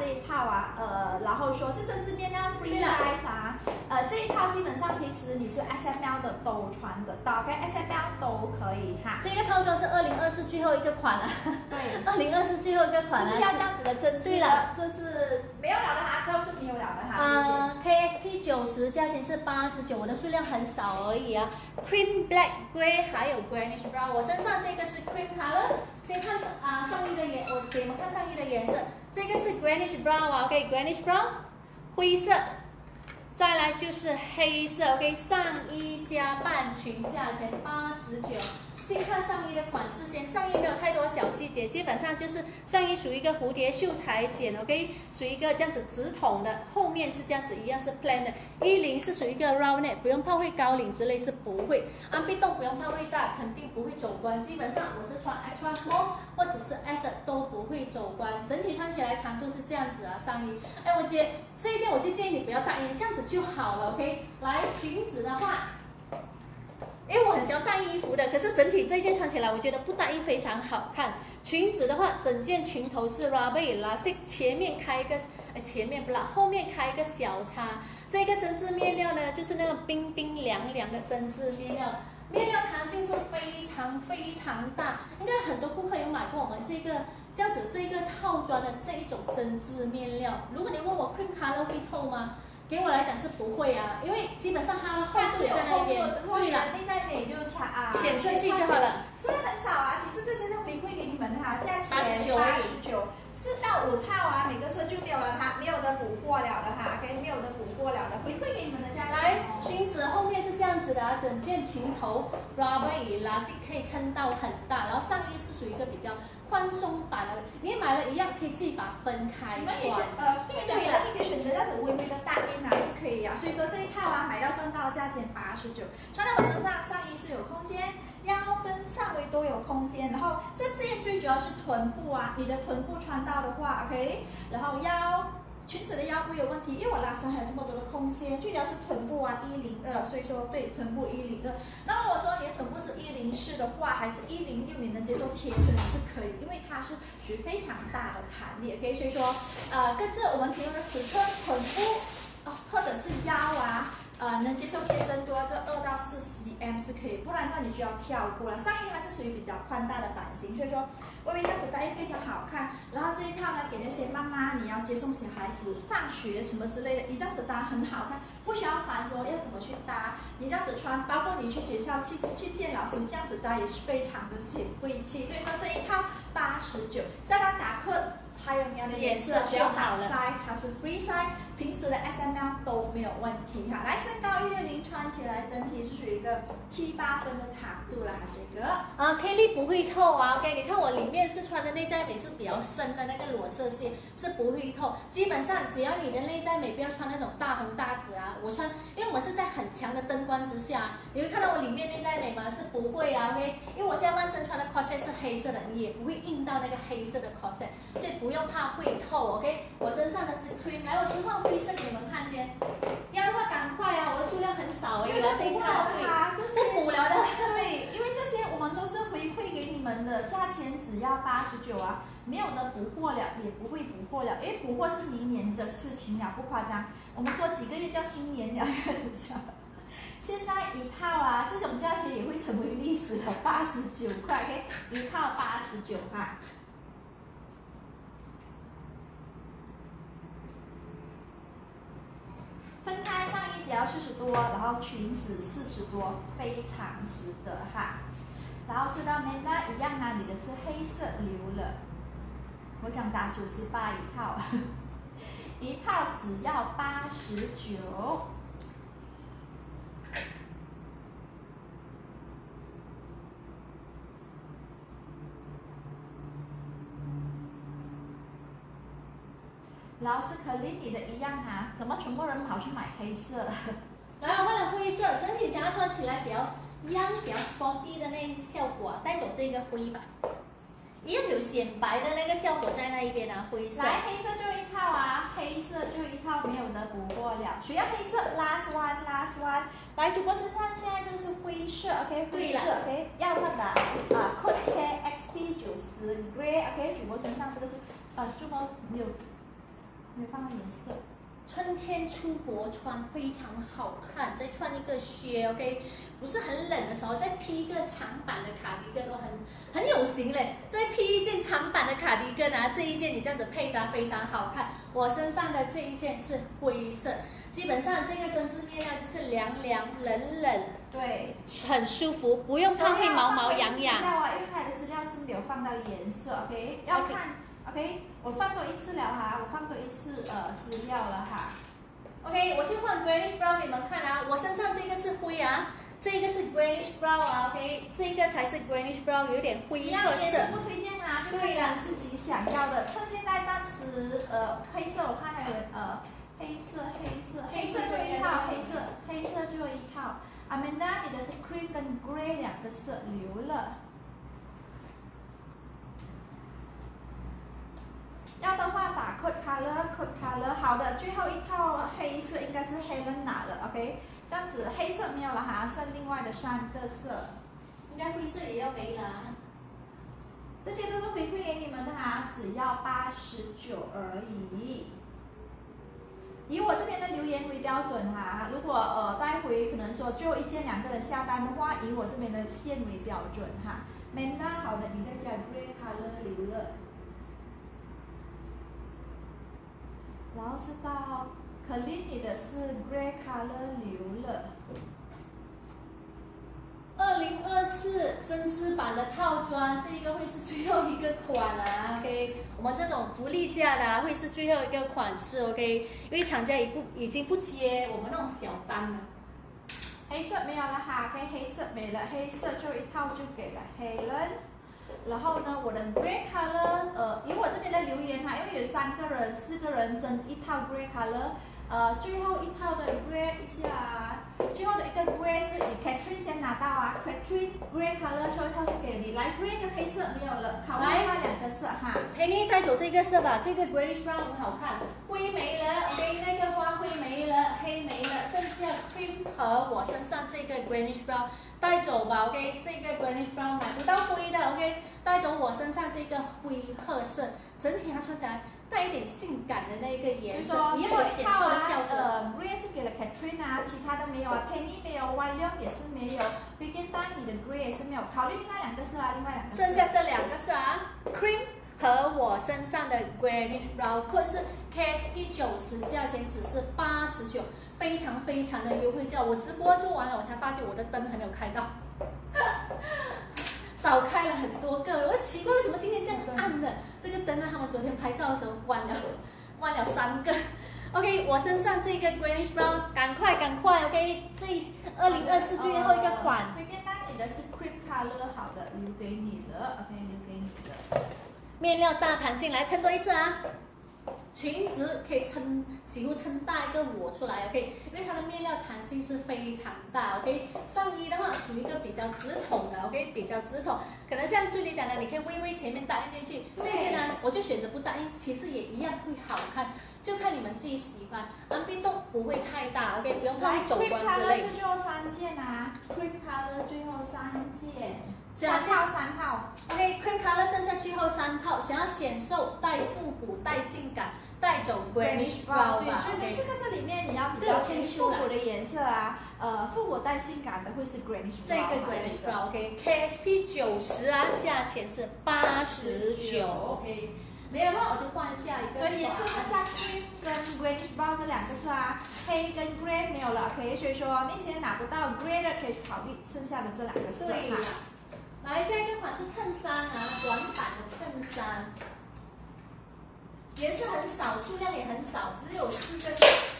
一套啊，然后说是针织面料 free size 啊，这一套基本上平时你是 SML 的都穿得到，跟 SML 都可以哈。 这个套装是2024最后一个款了， 对 ，2024最后一个款了， 就是要这样子的针织。 对了， 这是没有了的哈，这是没有了的哈。 KSP 90，价钱是89，我的数量很少而已啊。Cream Black Grey 还有 Greenish Brown， 我身上这个是 Cream Color。先看上衣的我给你们看上衣的颜色，这个是 Greenish Brown 啊 ，OK，Greenish Brown， 灰色，再来就是黑色 ，OK， 上衣加半裙，价钱89。先看上衣的款式先，上衣没有太多小细节，基本上就是上衣属于一个蝴蝶袖裁剪 ，OK， 属于一个这样子直筒的，后面是这样子一样是 plain 的。10是属于一个 round neck， 不用怕会高领之类是不会，臂洞不用怕会大，肯定不会走光。基本上我是穿 extra small 或者是 S 都不会走光，整体穿起来长度是这样子啊，上衣。我姐这一件我就建议你不要大衣，这样子就好了 ，OK。来裙子的话。我很喜欢大衣服的，可是整体这一件穿起来，我觉得不大衣非常好看。裙子的话，整件裙头是 rubber elastic， 前面开一个，后面开一个小叉。这个针织面料呢，就是那种冰冰凉凉的针织面料，面料弹性是非常非常大。应该很多顾客有买过我们这个套装的这一种针织面料。如果你问我 cream color 会透吗？给我来讲是不会啊，因为基本上它厚度在那边，对了， 内在美就浅色系就好了。 数量很少啊，其实这些都回馈给你们哈，价钱 89， 4到5套啊，每个色就没有了它，没有的补货了的哈，跟没有的补货了的，回馈给你们的价钱。 来，裙子后面是这样子的啊，整件裙头 rubber elastic 可以撑到很大，然后上衣是属于一个比较宽松版的，你买了一样可以自己把它分开穿。 对了，你可以选择那种微微的大印啊，是可以啊。所以说这一套啊，买到赚到，价钱89，穿在我身上，上衣是有空间，腰跟上围都有空间。然后这件最主要是臀部啊，你的臀部穿到的话 ，OK， 然后裙子的腰不会有问题，因为我拉伸还有这么多的空间，最主要是臀部啊102，所以说对臀部102。那如果说你的臀部是104的话，还是106，你能接受贴身是可以，因为它是属于非常大的弹力 ，OK， 所以说跟着我们提供的尺寸，臀部或者是腰啊。能接受贴身多个2到4 cm 是可以，不然的话你就要跳过了。上衣它是属于比较宽大的版型，所以说微微这样子搭非常好看。然后这一套呢，给那些妈妈你要接送小孩子放学什么之类的，你这样子搭很好看，不需要烦说要怎么去搭。你这样子穿，包括你去学校去见老师，这样子搭也是非常的显贵气。所以说这一套89，再来打克。还有你要的颜色就好了，它是 free size， 平时的 SML 都没有问题哈。来，身高160，穿起来整体是属于一个7、8分的长度了，这个。 Kelly 不会透啊 ，OK， 你看我里面是穿的内在美是比较深的那个裸色系，是不会透。基本上只要你的内在美不要穿那种大红大紫啊，我穿，因为我是在很强的灯光之下，你会看到我里面内在美吗？是不会啊 ，OK， 因为我下半身穿的 corset 是黑色的，你也不会印到那个黑色的 corset， 所以不用怕会透 ，OK。我身上的是 cream， 来，我先换灰色给你们看先。要的话赶快啊，我的数量很少而已了，这一套对，不补了的。 对，因为这些我们都是回馈给你们的，价钱只要89啊，没有的补货了，也不会补货了，因为补货是明年的事情了，不夸张。我们多几个月叫新年了，现在一套啊，这种价钱也会成为历史了，89块 ，OK， 一套89块。分开上衣只要40多，然后裙子40多，非常值得哈。然后是到面呢一样啊，你的是黑色留了，我想打98一套，一套只要89。然后是可丽米的一样哈，怎么全部人跑去买黑色？ 来，我换了灰色，整体想要穿起来比较 young、比较 sporty 的那一效果啊，带走这个灰吧，一样有显白的那个效果在那一边啊，灰色。 来，黑色就一套啊，黑色就一套，没有的补货了。谁要黑色 ？Last one，last one。来，主播身上现在这个是灰色 ，OK， 灰色 ，OK， 要换的Code K XP 90 Grey，OK， 主播身上这个是主播没有。 没有放到颜色。 春天出国穿非常好看，再穿一个靴 ，OK， 不是很冷的时候，再披一个长版的卡迪根都很有型嘞。再披一件长版的卡迪根啊，这一件你这样子配搭非常好看。我身上的这一件是灰色，基本上这个针织面料就是凉凉冷冷， 对， 很舒服，不用怕会毛毛痒痒。 因为它的资料是没有放到颜色 ，OK， 要看。OK， 我放多一次了哈，我放多一次资料了哈。 OK， 我去换 greenish brown 给你们看啊，我身上这个是灰啊，这个是 greenish brown 啊 ，OK， 这个才是 greenish brown， 有点灰褐色。 颜色不推荐啊，就看你们自己想要的。趁现在暂时黑色我看还有黑色就一套，黑色就一套。Amanda 你的是 cream 跟 grey 两个色留了。要的话打 code color， 好的，最后一套黑色应该是 Helen 拿的 ，OK， 这样子黑色没有了哈，剩另外的3个色， 应该灰色也要没了。 这些都是回馈给你们的哈，只要89而已。以我这边的留言为标准哈，如果待会可能说最后一件2个人下单的话，以我这边的线为标准哈。Manda 好的，你再加 grey color 留了。然后是到可丽你的是 grey color 留了。 2024针织版的套装，这个会是最后一个款啊 ，OK， 我们这种福利价的、会是最后一个款式 ，OK， 因为厂家已经不接我们那种小单了。 黑色没有了哈，黑色没了，黑色就一套就给了 Helen。然后呢，我的 grey color， 以我这边的留言哈，因为有3个人、4个人争一套 grey color， 最后一套的 grey 一下，最后的一个 grey 是以 Catherine 先拿到啊 ，Catherine grey color 最后一套是给你，来 grey 跟黑色没有了，考虑另外2个色哈。 陪你带走这个色吧，这个 greenish brown 很好看，灰没了 ，OK， 那个花灰没了，黑没了，剩下 cream 和我身上这个 greenish brown 带走吧 ，OK， 这个 greenish brown 买不到灰的 ，OK。带走我身上这个灰褐色，整体它穿起来带一点性感的那个颜色，也有显瘦的效果。 grey 是给了 Catherine 啊，其他的没有啊 ，Penny 没有 ，William 也是没有 ，Begin Time 你的 grey 也是没有，考虑另外2个色啊，另外2个色。 剩下这2个色啊 ，cream 和我身上的 greenish brown， 可是 KSP 90，价钱只是89，非常非常的优惠价。我直播做完了，我才发觉我的灯还没有开到。少开了很多个，我奇怪为什么今天这样暗的？这个灯啊，他们昨天拍照的时候关了3个。OK， 我身上这个 greenish brown， 赶快 ，OK， 这2024最后一个款。 推荐你的是 cream color， 好的，留给你了 ，OK， 留给你的。 面料大弹性，来撑多一次啊！裙子可以几乎撑大一个我出来 ，OK， 因为它的面料弹性是非常大 ，OK。上衣的话属于一个比较直筒的 ，OK， 比较直筒，可能像朱莉讲的，你可以微微前面搭印进去。这件呢，我就选择不搭印，其实也一样会好看，就看你们自己喜欢。变动不会太大 ，OK， 不用怕会走光之类。 是最后3件啊 ，cream color 最后3件。3套 ，OK，cream color 剩下最后3套，想要显瘦、带复古、带性感。带走 greenish brown 吧， 对，所以说4个色里面你要比较偏复古的颜色啊，复古带性感的会是 greenish brown。 这个 greenish brown OK，KSP 90啊，价钱是89 OK， 没有的话我就换下一个。 所以颜色剩下 cream 跟 greenish brown 这2个色啊，黑跟 grey 没有了 OK， 所以说那些拿不到 grey 的可以考虑剩下的这2个色哈。 来，下一个款是衬衫啊，短版的衬衫。颜色很少，数量也很少，只有4个是